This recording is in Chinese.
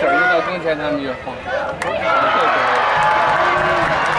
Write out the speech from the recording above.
事儿，越到冬天他们越慌。